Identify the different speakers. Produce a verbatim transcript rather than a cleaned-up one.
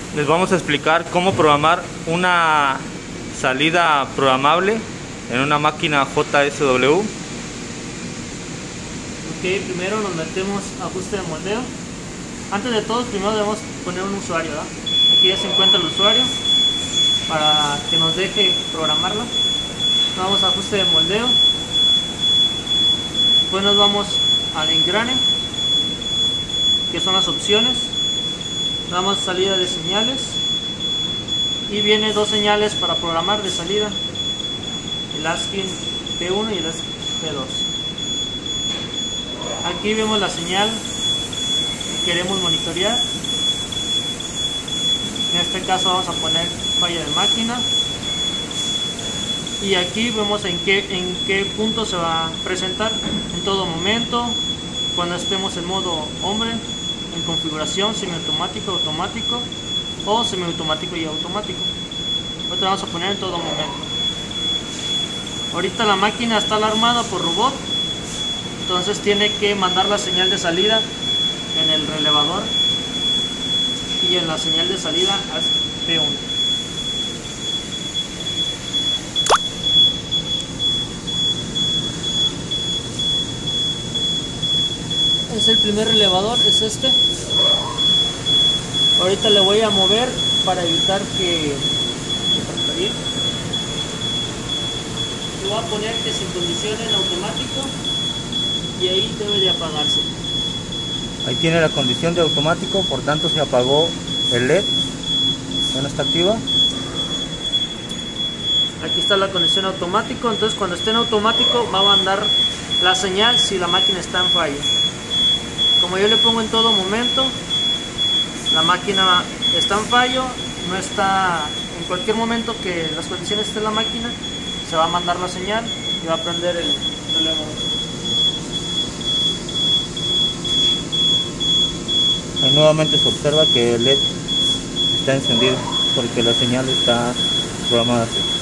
Speaker 1: les vamos a explicar cómo programar una salida programable en una máquina J S W.
Speaker 2: Ok, primero nos metemos a ajuste de moldeo. Antes de todo, primero debemos poner un usuario, ¿verdad? Aquí ya se encuentra el usuario para que nos deje programarla. Vamos a ajuste de moldeo. Después nos vamos al engrane, que son las opciones. Damos salida de señales y viene dos señales para programar de salida, el ASCII P uno y el ASCII P dos. Aquí vemos la señal que queremos monitorear. En este caso vamos a poner falla de máquina y aquí vemos en qué, en qué punto se va a presentar: en todo momento, cuando estemos en modo hombre, en configuración, semiautomático, automático o semiautomático y automático. Ahorita vamos a poner en todo momento. Ahorita la máquina está alarmada por robot, entonces tiene que mandar la señal de salida en el relevador y en la señal de salida a P uno. Es el primer relevador, es este. Ahorita le voy a mover para evitar que le voy a poner que sincronización en automático y ahí debe de apagarse.
Speaker 1: Ahí tiene la condición de automático, por tanto se apagó el L E D. ¿Ya no está activa?
Speaker 2: Aquí está la condición automático, entonces cuando esté en automático va a mandar la señal si la máquina está en fallo. Como yo le pongo en todo momento, la máquina está en fallo, no está, en cualquier momento que las condiciones estén en la máquina, se va a mandar la señal y va a prender el relevador.
Speaker 1: Ahí nuevamente se observa que el L E D está encendido porque la señal está programada así.